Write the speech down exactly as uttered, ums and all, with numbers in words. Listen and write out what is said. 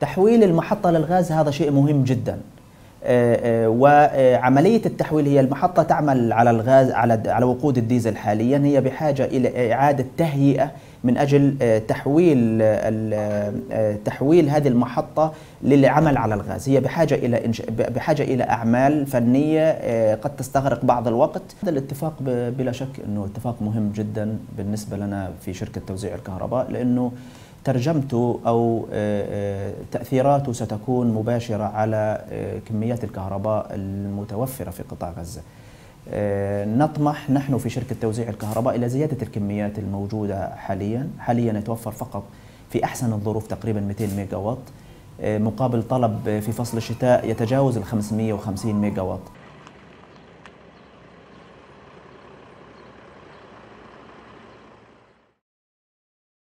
تحويل المحطة للغاز هذا شيء مهم جدا. وعملية التحويل هي المحطة تعمل على الغاز على على وقود الديزل حاليا، هي بحاجة إلى إعادة تهيئة من أجل تحويل تحويل هذه المحطة للعمل على الغاز. هي بحاجة إلى بحاجة إلى أعمال فنية قد تستغرق بعض الوقت. هذا الاتفاق بلا شك أنه اتفاق مهم جدا بالنسبة لنا في شركة توزيع الكهرباء، لأنه ترجمته أو تأثيراته ستكون مباشرة على كميات الكهرباء المتوفرة في قطاع غزة. نطمح نحن في شركة توزيع الكهرباء إلى زيادة الكميات الموجودة حاليا. حاليا يتوفر فقط في أحسن الظروف تقريبا مئتين ميجا وات، مقابل طلب في فصل الشتاء يتجاوز ال خمسمئة وخمسين ميجا وات.